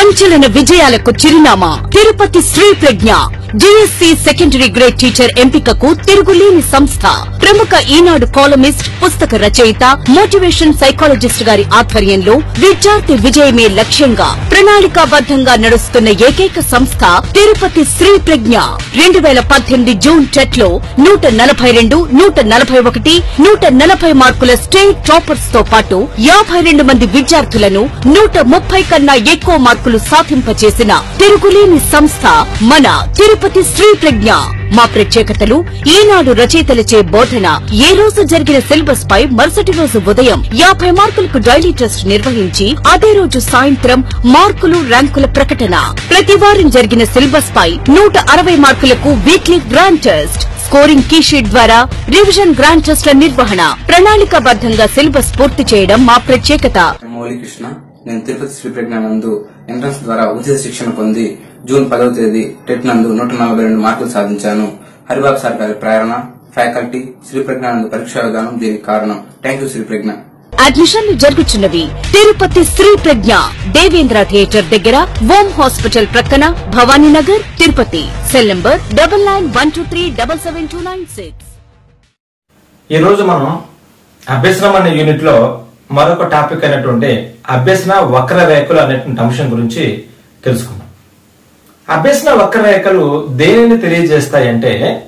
సంచలన విజయాలకు చిరునామా Tirupati Shri Pragna DSC secondary grade teacher ఎంపికకు తిరుగులేని సంస్థ. ప్రముఖ ఈనాడు కాలమిస్ట్, పుస్తక రచయిత, మోటివేషన్ సైకాలజిస్ట్ గారి ఆధ్వర్యంలో విద్యార్థి విజయమే లక్ష్యంగా ప్రణాళికాబద్దంగా నడుస్తున్న ఏకైక సంస్థ తిరుపతి శ్రీ ప్రజ్ఞ. 2018 జూన్ టెట్ లో 142, 141, 140 మార్కుల స్టేట్ టాపర్స్ తో పాటు 52 మంది విద్యార్థులను 130 కన్నా ఎక్కువ మార్కులు సాధింపచేసిన తిరుగులేని సంస్థ మన తిరుపతి శ్రీ ప్రజ్ఞ. మా ప్రత్యేకతలు: ఈనాడు రచయితలచే బోధన, ఏ రోజు జరిగిన సిలబస్ పై మరుసటి రోజు ఉదయం 50 మార్కులకు డైలీ టెస్ట్ నిర్వహించి అదే రోజు సాయంత్రం మార్కులు, ర్యాంకుల ప్రకటన. ప్రతి వారం జరిగిన సిలబస్ పై 160 మార్కులకు weekly grand test, scoring key sheet ద్వారా రివిజన్ గ్రాండ్ టెస్ట్ల నిర్వహణ. ప్రణాళికాబద్దంగా సిలబస్ పూర్తి చేయడం మా ప్రత్యేకత. నేను తిరుపతి శ్రీ ప్రజ్ఞ నందు ఎంట్రన్స్ ద్వారా ఉచిత శిక్షణ పొంది జూన్ 10వ తేదీ టెట్ నందు 142 మార్కులు సాధించాను. హరిబాబు సార్ గారి ప్రేరణ, ఫ్యాకల్టీ, శ్రీ ప్రజ్ఞ నందు పరీక్షా విధానం దీనికి కారణం. Thank you Shri Pragna. అడ్మిషన్లు జరుగుతున్నవి తిరుపతి శ్రీ ప్రజ్ఞ, దేవేంద్ర థియేటర్ దగ్గర, ఓం హాస్పిటల్ ప్రక్కన, భవానీనగర్, తిరుపతి. Cell number 9912377296. ఈ రోజు మనం అభ్యసనం అనే యూనిట్ లో మరొక టాపిక్ అయినటువంటి అభ్యసన వక్రరేఖలు అనేటువంటి అంశం గురించి తెలుసుకుందాం. అభ్యసన వక్రరేఖలు దేనిని తెలియజేస్తాయంటే,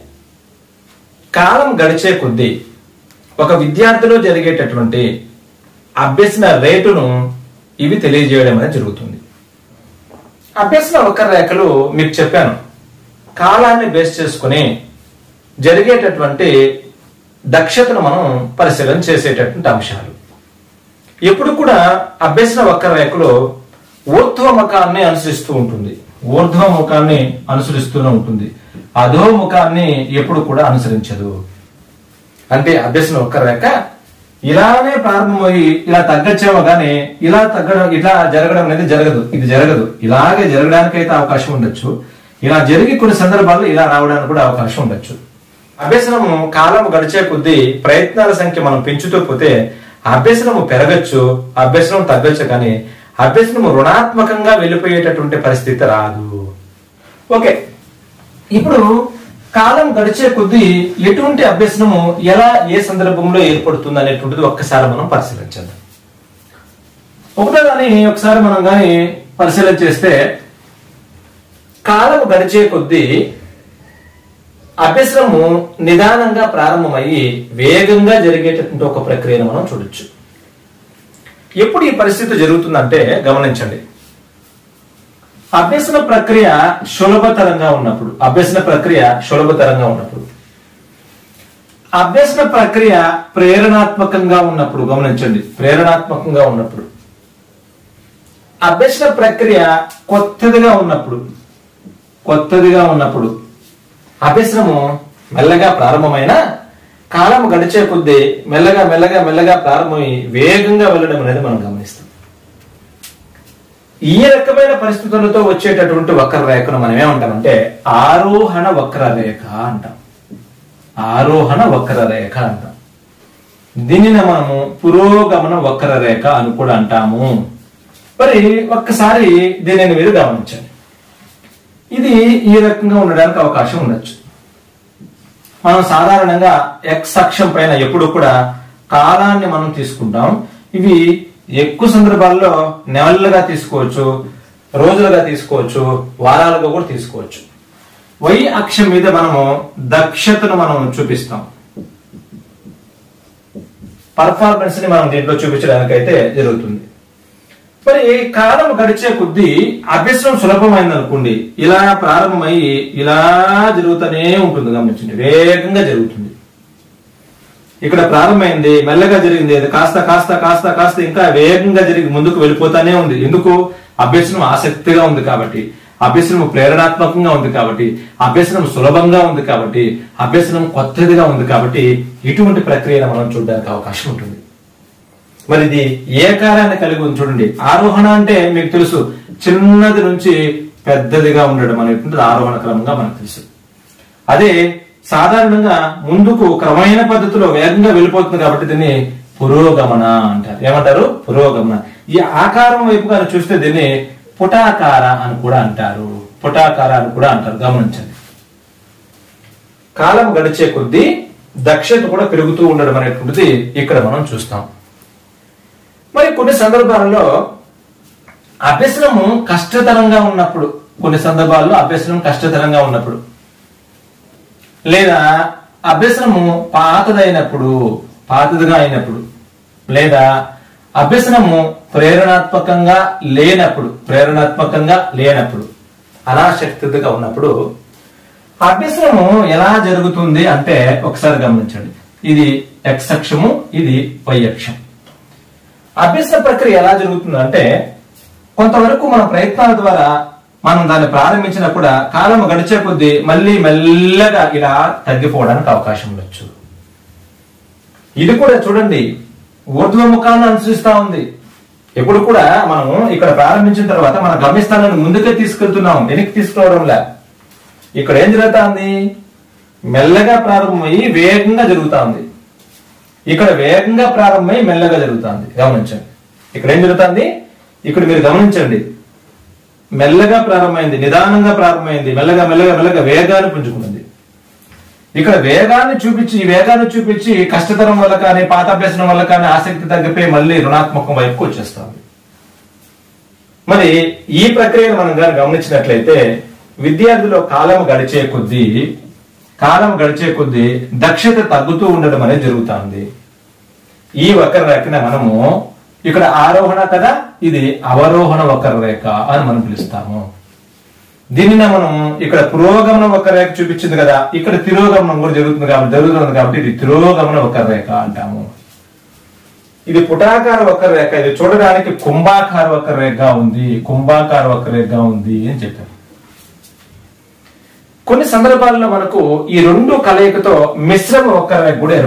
కాలం గడిచే కొద్దీ ఒక విద్యార్థిలో జరిగేటటువంటి అభ్యసన రేటును ఇవి తెలియజేయడం అనేది జరుగుతుంది. అభ్యసన వక్రరేఖలు మీకు చెప్పాను, కాలాన్ని బేస్ చేసుకుని జరిగేటటువంటి దక్షతను మనం పరిశీలన చేసేటటువంటి అంశాలు. ఎప్పుడు కూడా అభ్యసన వక్రరేఖలో ఊర్ధ్వముఖాన్ని అనుసరిస్తూ ఉంటుంది, ఊర్ధ్వముఖాన్ని అనుసరిస్తూనే ఉంటుంది, అధోముఖాన్ని ఎప్పుడు కూడా అనుసరించదు. అంటే అభ్యసన వక్రరేఖ ఇలానే ప్రారంభమయ్యి ఇలా తగ్గచ్చేమో గానీ ఇలా జరగడం అనేది జరగదు. ఇది జరగదు. ఇలాగే జరగడానికైతే అవకాశం ఉండొచ్చు, ఇలా జరిగి కొన్ని సందర్భాల్లో ఇలా రావడానికి కూడా అవకాశం ఉండొచ్చు. అభ్యసనము కాలం గడిచే కొద్దీ ప్రయత్నాల సంఖ్య మనం పెంచుతూ పోతే అభ్యసనము పెరగచ్చు, అభ్యసనం తగ్గచ్చు, కానీ అభ్యసనము రుణాత్మకంగా వెళ్ళిపోయేటటువంటి పరిస్థితి రాదు. ఓకే, ఇప్పుడు కాలం గడిచే కొద్దీ ఎటువంటి అభ్యసనము ఎలా, ఏ సందర్భంలో ఏర్పడుతుంది అనేటువంటిది ఒక్కసారి మనం పరిశీలించాలి. ఒకసారి మనం కానీ పరిశీలన చేస్తే, కాలం గడిచే కొద్దీ అభ్యసనము నిదానంగా ప్రారంభమయ్యి వేగంగా జరిగేటటువంటి ఒక ప్రక్రియను మనం చూడొచ్చు. ఎప్పుడు ఈ పరిస్థితి జరుగుతుందంటే గమనించండి, అభ్యసన ప్రక్రియ సులభతరంగా ఉన్నప్పుడు, అభ్యసన ప్రక్రియ ప్రేరణాత్మకంగా ఉన్నప్పుడు, గమనించండి, ప్రేరణాత్మకంగా ఉన్నప్పుడు, అభ్యసన ప్రక్రియ కొత్తదిగా ఉన్నప్పుడు అభ్యసనము మెల్లగా ప్రారంభమైన కాలం గడిచే కొద్దీ మెల్లగా ప్రారంభమై వేగంగా వెళ్ళడం అనేది మనం గమనిస్తాం. ఈ రకమైన పరిస్థితులతో వచ్చేటటువంటి వక్రరేఖను మనం ఏమంటామంటే ఆరోహణ వక్రరేఖ అంటాం. దీనిని మనము పురోగమన వక్రరేఖ అని కూడా అంటాము. మరి ఒక్కసారి దీనిని మీరు గమనించండి. ఇది ఈ రకంగా ఉండడానికి అవకాశం ఉండొచ్చు. మనం సాధారణంగా ఎక్స్ అక్షం పైన ఎప్పుడు కూడా కాలాన్ని మనం తీసుకుంటాం. ఇవి ఎక్కువ సందర్భాల్లో నెలలుగా తీసుకోవచ్చు, రోజులుగా తీసుకోవచ్చు, వారాలుగా కూడా తీసుకోవచ్చు. వై అక్షం మీద మనము దక్షతను మనం చూపిస్తాం, పర్ఫార్మెన్స్ ని మనం దీంట్లో చూపించడానికైతే జరుగుతుంది. మరి కాలం గడిచే కొద్దీ అభ్యసనం సులభమైంది అనుకోండి, ఇలా ప్రారంభమయ్యి ఇలా జరుగుతూనే ఉంటుంది. గమనించండి, వేగంగా జరుగుతుంది. ఇక్కడ ప్రారంభమైంది, మెల్లగా జరిగింది, అది కాస్త ఇంకా వేగంగా జరిగి ముందుకు వెళ్ళిపోతానే ఉంది. ఎందుకు? అభ్యసనం ఆసక్తిగా ఉంది కాబట్టి, అభ్యసనం ప్రేరణాత్మకంగా ఉంది కాబట్టి, అభ్యసనం సులభంగా ఉంది కాబట్టి, అభ్యసనం కొత్తదిగా ఉంది కాబట్టి ఇటువంటి ప్రక్రియను మనం చూడడానికి అవకాశం ఉంటుంది. మరి ఇది ఏ కాలాన్ని కలిగి ఉంది చూడండి. ఆరోహణ అంటే మీకు తెలుసు, చిన్నది నుంచి పెద్దదిగా ఉండడం అనేటువంటిది ఆరోహణ క్రమంగా మనకు తెలుసు. అదే సాధారణంగా ముందుకు క్రమమైన పద్ధతిలో వేగంగా వెళ్ళిపోతుంది కాబట్టి దీన్ని పురోగమన అంటారు. ఏమంటారు? పురోగమన. ఈ ఆకారం వైపుగా చూస్తే దీన్ని పుటాకార అని కూడా అంటారు. పుటాకార అని కూడా అంటారు. గమనించండి. కాలం గడిచే కొద్దీ దక్షత కూడా పెరుగుతూ ఉండడం అనేటువంటిది ఇక్కడ మనం చూస్తాం. మరి కొన్ని సందర్భాలలో అభ్యసనము కష్టతరంగా ఉన్నప్పుడు, కొన్ని సందర్భాల్లో అభ్యసనం కష్టతరంగా ఉన్నప్పుడు, లేదా అభ్యసనము పాతదిగా అయినప్పుడు, లేదా అభ్యసనము ప్రేరణాత్మకంగా లేనప్పుడు, అనాసక్తిగా ఉన్నప్పుడు అభ్యసనము ఎలా జరుగుతుంది అంటే ఒకసారి గమనించండి. ఇది ఎక్స్ అక్షము, ఇది వై అక్షం. అభ్యసన ప్రక్రియ ఎలా జరుగుతుంది అంటే కొంతవరకు మన ప్రయత్నాల ద్వారా మనం దాన్ని ప్రారంభించినప్పుడు కాలం గడిచే కొద్దీ మళ్ళీ మెల్లగా ఇలా తగ్గిపోవడానికి అవకాశం ఉండొచ్చు. ఇది కూడా చూడండి, ఊర్ధ్వముఖాన్ని అనుసరిస్తా ఉంది. ఎప్పుడు కూడా మనం ఇక్కడ ప్రారంభించిన తర్వాత మన గమ్యస్థానాన్ని ముందుకే తీసుకెళ్తున్నాం, వెనక్కి తీసుకురావడంలా. ఇక్కడ ఏం జరుగుతుంది? మెల్లగా ప్రారంభమయ్యి వేగంగా జరుగుతా ఉంది. ఇక్కడ వేగంగా ప్రారంభమై మెల్లగా జరుగుతుంది. గమనించండి, ఇక్కడ ఏం జరుగుతుంది? ఇక్కడ మీరు గమనించండి, మెల్లగా ప్రారంభమైంది, నిదానంగా ప్రారంభమైంది, మెల్లగా మెల్లగా మెల్లగా వేగాన్ని పుంజుకున్నది. ఇక్కడ వేగాన్ని చూపించి కష్టతరం వల్ల కానీ పాతాభ్యసనం వల్ల కానీ ఆసక్తి తగ్గిపోయి మళ్ళీ రుణాత్మకం వైపుకు వచ్చేస్తుంది. మరి ఈ ప్రక్రియను మనం కానీ గమనించినట్లయితే విద్యార్థిలో కాలం గడిచే కొద్దీ దక్షత తగ్గుతూ ఉండడం అనేది జరుగుతుంది. ఈ వక్రరేఖన మనము ఇక్కడ ఆరోహణ కదా, ఇది అవరోహణ వక్రరేఖ అని మనం పిలుస్తాము. దీనిని మనం ఇక్కడ పురోగమన వక్రరేఖ చూపించింది కదా, ఇక్కడ తిరోగమనం కూడా జరుగుతుంది కాబట్టి ఇది తిరోగమన వక్రరేఖ అంటాము. ఇది పుటాకార వక్రరేఖ, ఇది చూడడానికి కుంభాకార వక్రరేఖగా ఉంది అని చెప్పారు. కొన్ని సందర్భాల్లో మనకు ఈ రెండు కలయికతో మిశ్రమ వక్రరేఖ కూడా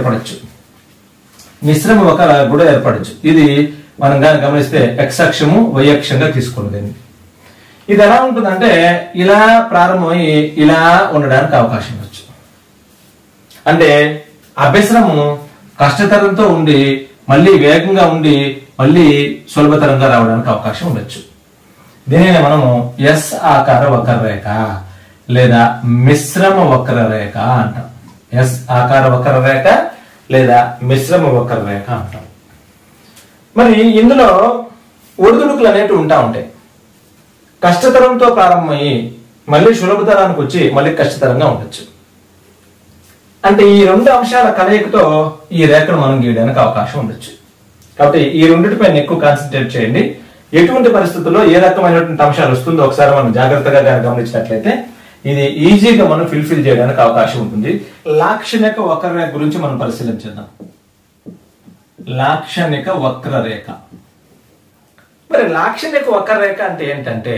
ఏర్పడచ్చు. ఇది మనం గమనిస్తే ఎక్స్ అక్షము వై అక్షంగా తీసుకున్నది. ఇది ఎలా ఉంటుందంటే ఇలా ప్రారంభమై ఇలా ఉండడానికి అవకాశం ఉండొచ్చు. అంటే అభ్యసనము కష్టతరంతో ఉండి మళ్ళీ వేగంగా ఉండి మళ్ళీ సులభతరంగా రావడానికి అవకాశం ఉండొచ్చు. దీనిని మనము ఎస్ ఆకార వక్రరేఖ లేదా మిశ్రమ వక్రరేఖ అంటాం. ఎస్ ఆకార వక్రరేఖ లేదా మిశ్రమ వక్రరేఖ అంటాం. మరి ఇందులో ఒడిదుడుకులు అనేవి ఉంటాయి. కష్టతరంతో ప్రారంభమయ్యి మళ్ళీ సులభతరానికి వచ్చి మళ్ళీ కష్టతరంగా ఉండొచ్చు. అంటే ఈ రెండు అంశాల కలయికతో ఈ రేఖను మనం గీయడానికి అవకాశం ఉండొచ్చు. కాబట్టి ఈ రెండింటిపైన ఎక్కువ కాన్సన్ట్రేట్ చేయండి. ఎటువంటి పరిస్థితుల్లో ఏ రకమైనటువంటి అంశాలు వస్తుందో ఒకసారి మనం జాగ్రత్తగా గమనించినట్లయితే ఇది ఈజీగా మనం ఫిల్ చేయడానికి అవకాశం ఉంటుంది. లాక్షణిక వక్రరేఖ గురించి మనం పరిశీలించేద్దాం. లాక్షణిక వక్రరేఖ. మరి లాక్షణిక వక్రరేఖ అంటే ఏంటంటే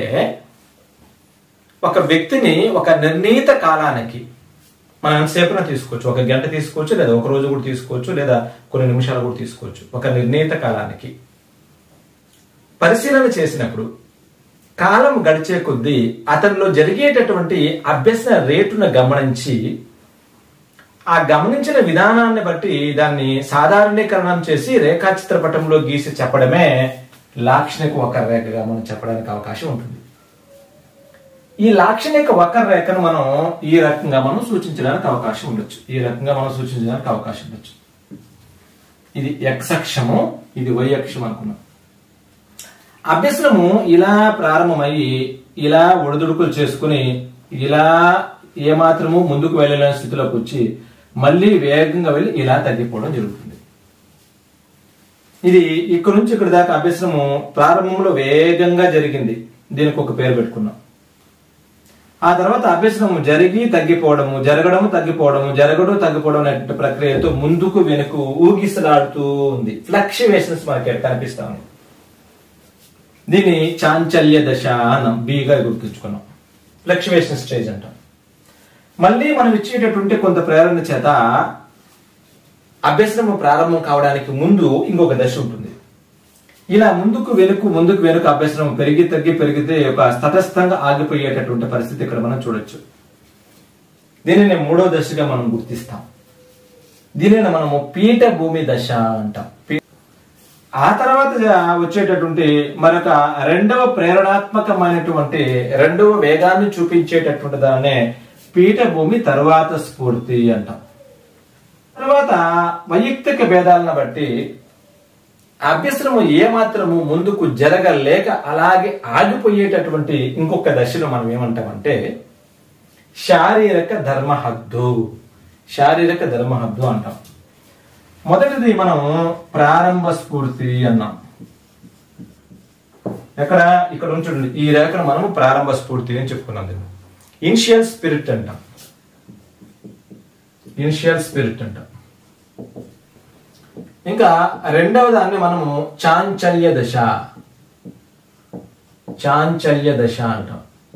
ఒక వ్యక్తిని ఒక నిర్ణీత కాలానికి మనం ఎంతసేపున తీసుకోవచ్చు, ఒక గంట తీసుకోవచ్చు, లేదా ఒక రోజు కూడా తీసుకోవచ్చు, లేదా కొన్ని నిమిషాలు కూడా తీసుకోవచ్చు. ఒక నిర్ణీత కాలానికి పరిశీలన చేసినప్పుడు కాలం గడిచే కొద్దీ అతనిలో జరిగేటటువంటి అభ్యసన రేటును గమనించి ఆ గమనించిన విధానాన్ని బట్టి దాన్ని సాధారణీకరణం చేసి రేఖాచిత్రపటంలో గీసి చెప్పడమే లాక్షణిక వక్రరేఖగా మనం చెప్పడానికి అవకాశం ఉంటుంది. ఈ లాక్షణిక వక్రరేఖను మనం ఈ రకంగా మనం సూచించడానికి అవకాశం ఉండొచ్చు. ఇది ఎక్స్ అక్షము, ఇది వై అక్షం అనుకున్నాం. అభ్యసనము ఇలా ప్రారంభమయ్యి ఇలా ఒడిదుడుకులు చేసుకుని ఇలా ఏమాత్రము ముందుకు వెళ్ళలేని స్థితిలోకి వచ్చి మళ్ళీ వేగంగా వెళ్ళి ఇలా తగ్గిపోవడం జరుగుతుంది. ఇది ఇక్కడ నుంచి ఇక్కడ దాకా అభ్యసనము ప్రారంభంలో వేగంగా జరిగింది, దీనికి ఒక పేరు పెట్టుకున్నాం. ఆ తర్వాత అభ్యసనము జరిగి తగ్గిపోవడము, జరగడం తగ్గిపోవడం అనే ప్రక్రియతో ముందుకు వెనుక ఊగిసలాడుతూ ఉంది. ఫ్లక్చువేషన్స్ మనకి కనిపిస్తా ఉంది. దీన్ని చాంచల్య దశ అన్నాం, బిగా గుర్తుంచుకున్నాం. ఫ్లక్చువేషన్ స్టేజ్ అంటాం. మళ్ళీ మనం ఇచ్చేటటువంటి కొంత ప్రేరణ చేత అభ్యసనము ప్రారంభం కావడానికి ముందు ఇంకొక దశ ఉంటుంది. ఇలా ముందుకు వెనుక అభ్యసనం పెరిగితే ఒక తటస్థంగా ఆగిపోయేటటువంటి పరిస్థితి ఇక్కడ మనం చూడొచ్చు. దీనిని మూడో దశగా మనం గుర్తిస్తాం. దీనిని మనము పీఠభూమి దశ అంటాం. ఆ తర్వాత వచ్చేటటువంటి మరొక రెండవ ప్రేరణాత్మకమైనటువంటి రెండవ వేగాన్ని చూపించేటటువంటి దాన్నే పీఠభూమి తర్వాత స్ఫూర్తి అంటాం. తర్వాత వైయక్తిక భేదాలను బట్టి అభ్యసనము ఏమాత్రము ముందుకు జరగలేక అలాగే ఆగిపోయేటటువంటి ఇంకొక దశను మనం ఏమంటామంటే శారీరక ధర్మహద్దు అంటాం. మొదటిది మనం ప్రారంభ స్ఫూర్తి అన్నాం. ఇక్కడ ఉంచండి, ఈ రేఖను మనం ప్రారంభ స్ఫూర్తి అని చెప్పుకున్నాం. ఇనిషియల్ స్పిరిట్ అంటాం. ఇంకా రెండవ దాన్ని మనము చాంచల్య దశ అంటాం.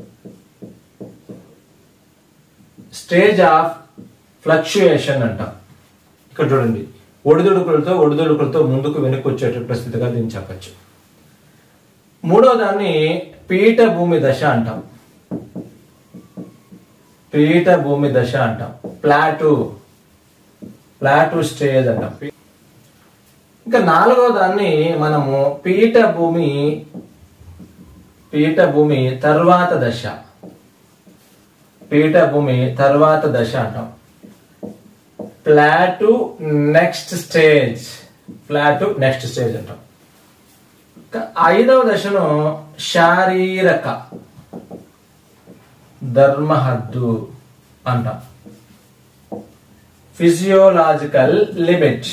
స్టేజ్ ఆఫ్ ఫ్లక్చుయేషన్ అంటాం. ఇక్కడ చూడండి, ఒడిదుడుకులతో ముందుకు వెనక్కి వచ్చేటటువంటి స్థితిగా దీన్ని చెప్పచ్చు. మూడవ దాన్ని పీఠభూమి దశ అంటాం. ప్లాటూ స్టేజ్ అంటాం. ఇంకా నాలుగవ దాన్ని మనము పీఠభూమి తర్వాత దశ అంటాం. ప్లాటూ నెక్స్ట్ స్టేజ్ అంటాం. ఐదవ దశను శారీరక ధర్మహద్దు అంటాం. Physiological limit.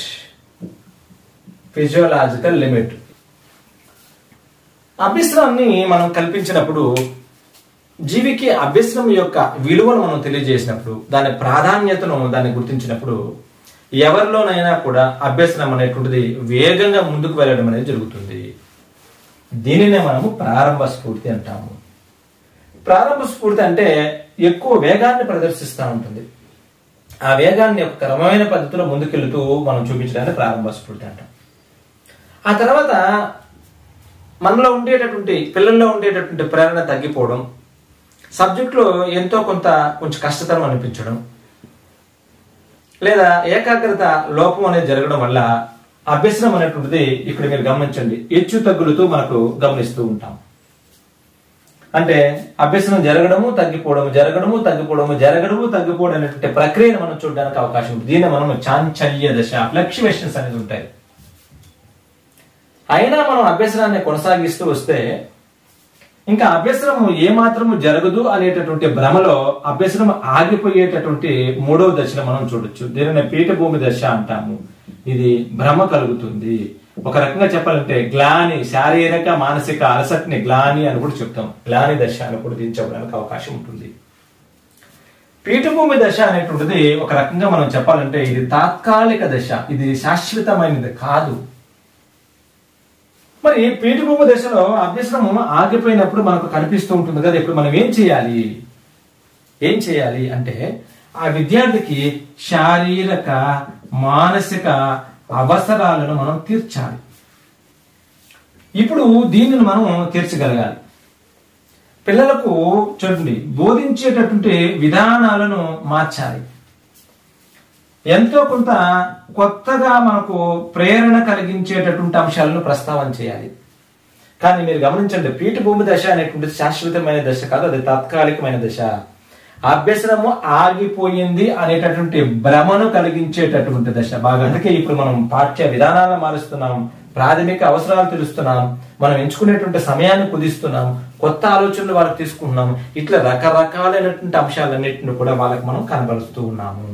అభ్యసనాన్ని మనం కల్పించినప్పుడు, జీవికి అభ్యసనం యొక్క విలువను మనం తెలియజేసినప్పుడు, దాని ప్రాధాన్యతను దాన్ని గుర్తించినప్పుడు ఎవరిలోనైనా కూడా అభ్యసనం అనేటువంటిది వేగంగా ముందుకు వెళ్ళడం అనేది జరుగుతుంది. దీనినే మనము ప్రారంభ స్ఫూర్తి అంటాము. ప్రారంభ స్ఫూర్తి అంటే ఎక్కువ వేగాన్ని ప్రదర్శిస్తూ ఉంటుంది. ఆ వేగాన్ని ఒక క్రమమైన పద్ధతిలో ముందుకెళ్తూ మనం చూపించడానికి ప్రారంభ స్ఫూర్తి అంటాం. ఆ తర్వాత పిల్లల్లో ఉండేటటువంటి ప్రేరణ తగ్గిపోవడం, సబ్జెక్టులో కొంచెం కష్టతరం అనిపించడం, లేదా ఏకాగ్రత లోపం అనేది జరగడం వల్ల అభ్యసనం అనేటువంటిది ఇక్కడ మీరు గమనించండి హెచ్చు తగ్గులతో మనకు గమనిస్తూ ఉంటాం. అంటే అభ్యసనం జరగడము తగ్గిపోవడం అనేటువంటి ప్రక్రియను మనం చూడడానికి అవకాశం ఉంటుంది. దీన్ని మనం చాంచల్య దశ, ఫ్లక్చువేషన్స్ అనేది ఉంటాయి. అయినా మనం అభ్యసనాన్ని కొనసాగిస్తూ వస్తే ఇంకా అభ్యసనము ఏమాత్రము జరగదు అనేటటువంటి భ్రమలో అభ్యసనం ఆగిపోయేటటువంటి మూడవ దశను మనం చూడొచ్చు. దీనిని పీఠభూమి దశ అంటాము. ఇది భ్రమ కలుగుతుంది. ఒక రకంగా చెప్పాలంటే గ్లాని, శారీరక మానసిక అలసటని గ్లాని అని కూడా చెప్తాం. గ్లాని దశ అని కూడా దీన్ని చెప్పడానికి అవకాశం ఉంటుంది. పీఠభూమి దశ అనేటువంటిది ఒక రకంగా మనం చెప్పాలంటే ఇది తాత్కాలిక దశ, ఇది శాశ్వతమైనది కాదు. మరి పీఠభూమి దశలో అభ్యసనం ఆగిపోయినప్పుడు మనకు కనిపిస్తూ ఉంటుంది కదా, ఇప్పుడు మనం ఏం చేయాలి అంటే ఆ విద్యార్థికి శారీరక మానసిక అవసరాలను మనం తీర్చాలి. ఇప్పుడు దీనిని మనం తీర్చగలగాలి. పిల్లలకు చూడండి, బోధించేటటువంటి విధానాలను మార్చాలి. ఎంతో కొంత కొత్తగా మనకు ప్రేరణ కలిగించేటటువంటి అంశాలను ప్రస్తావన చేయాలి. కానీ మీరు గమనించండి, పీఠభూమి దశ అనేటువంటిది శాశ్వతమైన దశ కాదు, అది తాత్కాలికమైన దశ. అభ్యసనము ఆగిపోయింది అనేటటువంటి భ్రమను కలిగించేటటువంటి దశ. బాగా అందుకే ఇప్పుడు మనం పాఠ్య విధానాలను మారుస్తున్నాం, ప్రాథమిక అవసరాలు తెలుస్తున్నాం, మనం ఎంచుకునేటువంటి సమయాన్ని కుదిస్తున్నాం, కొత్త ఆలోచనలు వాళ్ళకి తీసుకుంటున్నాం. ఇట్లా రకరకాలైనటువంటి అంశాలన్నింటిని కూడా వాళ్ళకి మనం కనబరుస్తూ ఉన్నాము.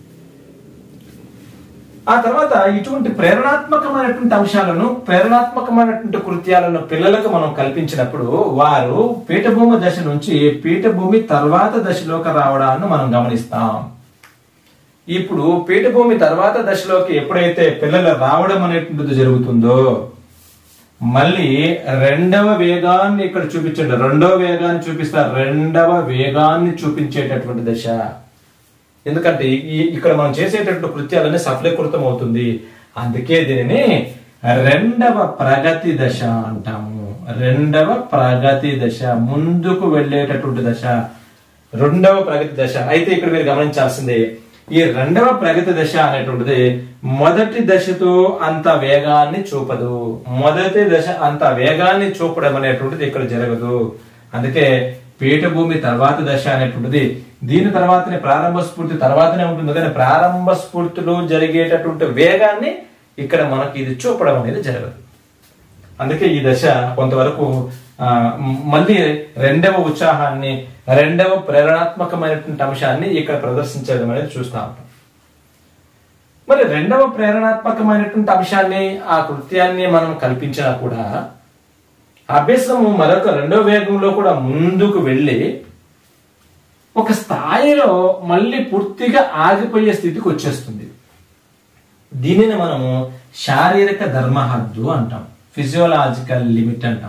ఆ తర్వాత ఇటువంటి ప్రేరణాత్మకమైనటువంటి అంశాలను, ప్రేరణాత్మకమైనటువంటి కృత్యాలను పిల్లలకు మనం కల్పించినప్పుడు వారు పీఠభూమి దశ నుంచి పీఠభూమి తర్వాత దశలోకి రావడాన్ని మనం గమనిస్తాం. ఇప్పుడు పీఠభూమి తర్వాత దశలోకి ఎప్పుడైతే పిల్లలు రావడం అనేటువంటిది జరుగుతుందో మళ్ళీ రెండవ వేగాన్ని ఇక్కడ చూపించండి. రెండవ వేగాన్ని చూపిస్తారు. రెండవ వేగాన్ని చూపించేటటువంటి దశ. ఎందుకంటే ఇక్కడ మనం చేసేటటువంటి కృత్యాలన్నీ సఫలీకృతం అవుతుంది. అందుకే దీనిని రెండవ ప్రగతి దశ అంటాము. రెండవ ప్రగతి దశ, ముందుకు వెళ్ళేటటువంటి దశ, రెండవ ప్రగతి దశ. అయితే ఇక్కడ మీరు గమనించాల్సిందే, ఈ రెండవ ప్రగతి దశ అనేటువంటిది మొదటి దశతో అంత వేగాన్ని చూపదు. మొదటి దశ అంత వేగాన్ని చూపడం అనేటువంటిది ఇక్కడ జరగదు. అందుకే పీఠభూమి తర్వాత దశ అనేటువంటిది దీని తర్వాతనే ప్రారంభ స్ఫూర్తి తర్వాతనే ఉంటుంది, కానీ ప్రారంభ స్ఫూర్తిలో జరిగేటటువంటి వేగాన్ని ఇక్కడ మనకి ఇది చూపడం అనేది జరగదు. అందుకే ఈ దశ కొంతవరకు మళ్ళీ రెండవ ఉత్సాహాన్ని, రెండవ ప్రేరణాత్మకమైనటువంటి అంశాన్ని ఇక్కడ ప్రదర్శించడం అనేది చూస్తా ఉంటాం. మరి రెండవ ప్రేరణాత్మకమైనటువంటి అంశాన్ని, ఆ కృత్యాన్ని మనం కల్పించినా కూడా అభ్యసనము మరొక రెండవ వేగంలో కూడా ముందుకు వెళ్ళి ఒక స్థాయిలో మళ్ళీ పూర్తిగా ఆగిపోయే స్థితికి వచ్చేస్తుంది. దీనిని మనము శారీరక ధర్మహద్దు అంటాం, ఫిజియోలాజికల్ లిమిట్ అంటాం.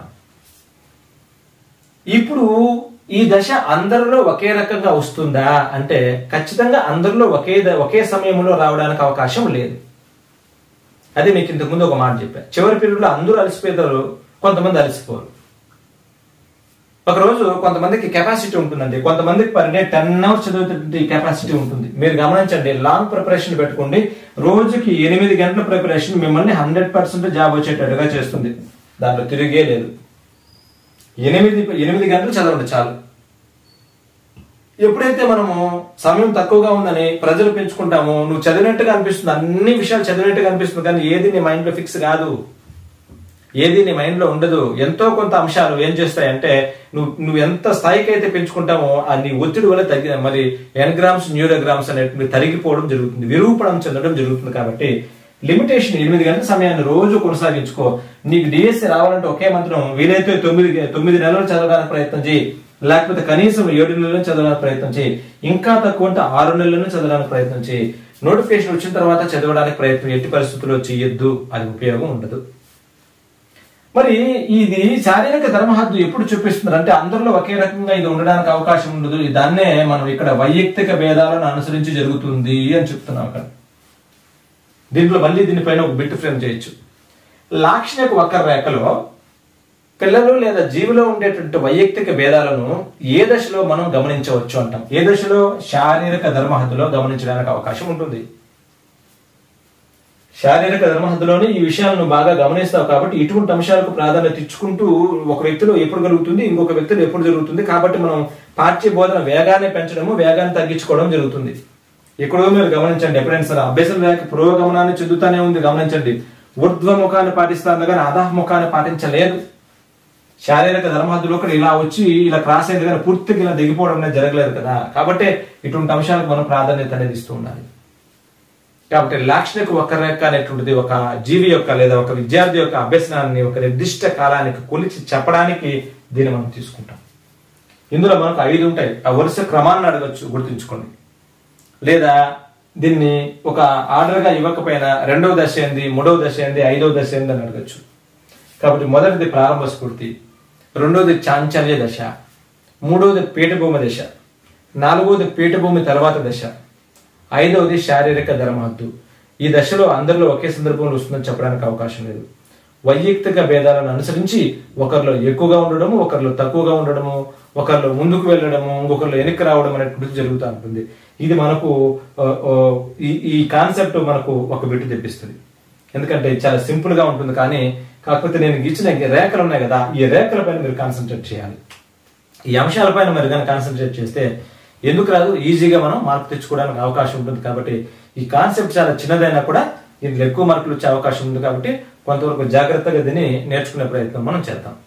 ఇప్పుడు ఈ దశ అందరిలో ఒకే రకంగా వస్తుందా అంటే ఖచ్చితంగా అందరిలో ఒకే సమయంలో రావడానికి అవకాశం లేదు. అది మీకు ఇంతకు ముందు ఒక మాట చెప్పాను. చివరి పీరియడ్లో అందరూ అలసిపోతారు, కొంతమంది అలసిపోరు. ఒకరోజు కొంతమందికి కెపాసిటీ ఉంటుందండి, కొంతమందికి పర్ డే 10 hours చదివేటువంటి కెపాసిటీ ఉంటుంది. మీరు గమనించండి, లాంగ్ ప్రిపరేషన్ పెట్టుకోండి, రోజుకి 8 గంటల ప్రిపరేషన్ మిమ్మల్ని 100% జాబ్ వచ్చేటట్టుగా చేస్తుంది. దాంట్లో తిరిగే లేదు. 8 గంటలు చదవండి చాలు. ఎప్పుడైతే మనము సమయం తక్కువగా ఉందని ప్రజలు పెంచుకుంటామో, నువ్వు చదివినట్టుగా అనిపిస్తుంది, అన్ని విషయాలు చదివినట్టుగా అనిపిస్తుంది, కానీ ఏది నీ మైండ్ లో ఫిక్స్ కాదు, ఏది నీ మైండ్ లో ఉండదు. ఎంతో కొంత అంశాలు ఏం చేస్తాయంటే నువ్వు ఎంత స్థాయికి అయితే పెంచుకుంటామో నీ ఒత్తిడి వల్ల మరి ఎన్గ్రామ్స్ న్యూరోగ్రామ్స్ అనేటువంటి తరిగిపోవడం జరుగుతుంది, విరూపణం చెందడం జరుగుతుంది. కాబట్టి లిమిటేషన్ 8 గంటల సమయాన్ని రోజు కొనసాగించుకో. నీకు డిఎస్సి రావాలంటే ఒకే మంత్రం, వీలైతే 9 నెలలు చదవడానికి ప్రయత్నం చేయి, లేకపోతే కనీసం 7 నెలలను చదవడానికి ప్రయత్నం చేయి, ఇంకా తక్కువ అంటే 6 నెలలను చదవడానికి ప్రయత్నం చేయి. నోటిఫికేషన్ వచ్చిన తర్వాత చదవడానికి ప్రయత్నం ఎట్టి పరిస్థితుల్లో చేయొద్దు, అది ఉపయోగం ఉండదు. మరి ఇది శారీరక ధర్మహద్దు ఎప్పుడు చూపిస్తున్నారు అంటే అందరిలో ఒకే రకంగా ఇది ఉండడానికి అవకాశం ఉండదు. దాన్నే మనం ఇక్కడ వైయక్తిక భేదాలను అనుసరించి జరుగుతుంది అని చెప్తున్నాం. అక్కడ దీంట్లో మళ్ళీ దీనిపైన ఒక బిట్ ఫ్రేమ్ చేయొచ్చు. లాక్షణిక వక్రరేఖలో పిల్లలు లేదా జీవిలో ఉండేటువంటి వైయక్తిక భేదాలను ఏ దశలో మనం గమనించవచ్చు అంటాం. ఏ దశలో? శారీరక ధర్మహద్దులో గమనించడానికి అవకాశం ఉంటుంది. శారీరక ధర్మహద్దులోనే ఈ విషయాలను బాగా గమనిస్తావు కాబట్టి ఇటువంటి అంశాలకు ప్రాధాన్యత ఇచ్చుకుంటూ ఒక వ్యక్తిలో ఎప్పుడు కలుగుతుంది, ఇంకొక వ్యక్తిలో ఎప్పుడు జరుగుతుంది. కాబట్టి మనం పాఠ్య బోధన వేగాన్ని పెంచడము, వేగాన్ని తగ్గించుకోవడం జరుగుతుంది. ఎక్కడో మీరు గమనించండి, ఎప్పుడైనా సరే అభ్యసన రేఖ పురోగమనాన్ని చెందుతానే ఉంది, గమనించండి. ఊర్ధ్వముఖాన్ని పాటిస్తాను కానీ అధఃముఖాన్ని పాటించలేదు. శారీరక ధర్మహద్దులో కూడా ఇలా వచ్చి ఇలా క్రాస్ అయింది కానీ పూర్తిగా ఇలా దిగిపోవడం అనేది జరగలేదు కదా. కాబట్టి ఇటువంటి అంశాలకు మనం ప్రాధాన్యత అనేది ఇస్తూ ఉండాలి. కాబట్టి లాక్షణిక వక్రరేఖ అనేటువంటిది ఒక జీవి యొక్క లేదా ఒక విద్యార్థి యొక్క అభ్యసనాన్ని ఒక నిర్దిష్ట కాలానికి కొలిచి చెప్పడానికి దీన్ని మనం తీసుకుంటాం. ఇందులో మనకు 5 ఉంటాయి. ఆ వరుస క్రమాన్ని అడగచ్చు, గుర్తుంచుకోండి. లేదా దీన్ని ఒక ఆర్డర్ గా ఇవ్వకపోయినా 2వ దశ ఏంది, 3వ దశ ఏంది, 5వ దశ ఏంది అని అడగచ్చు. కాబట్టి మొదటిది ప్రారంభ స్ఫూర్తి, 2వది చాంచల్య దశ, 3వది పీఠభూమి దశ, 4వది పీఠభూమి తర్వాత దశ, 5వది శారీరక ధర్మహద్దు. ఈ దశలో అందరిలో ఒకే సందర్భంలో వస్తుందని చెప్పడానికి అవకాశం లేదు. వైయక్తిక భేదాలను అనుసరించి ఒకరిలో ఎక్కువగా ఉండడము, ఒకరిలో తక్కువగా ఉండడము, ఒకరిలో ముందుకు వెళ్ళడము, ఇంకొకరిలో వెనక్కి రావడం అనేటువంటిది జరుగుతూ ఉంటుంది. ఇది మనకు ఈ కాన్సెప్ట్ మనకు ఒక బిట్టు తెప్పిస్తుంది. ఎందుకంటే చాలా సింపుల్ గా ఉంటుంది, కానీ కాకపోతే నేను ఇచ్చిన రేఖలు ఉన్నాయి కదా, ఈ రేఖల పైన మీరు కాన్సన్ట్రేట్ చేయాలి. ఈ అంశాలపైన మరి కానీ కాన్సన్ట్రేట్ చేస్తే ఎందుకు రాదు, ఈజీగా మనం మార్పు తెచ్చుకోవడానికి అవకాశం ఉంటుంది. కాబట్టి ఈ కాన్సెప్ట్ చాలా చిన్నదైనా కూడా ఇందులో ఎక్కువ మార్కులు వచ్చే అవకాశం ఉంది. కాబట్టి కొంతవరకు జాగ్రత్తగా దీన్ని నేర్చుకునే ప్రయత్నం మనం చేద్దాం.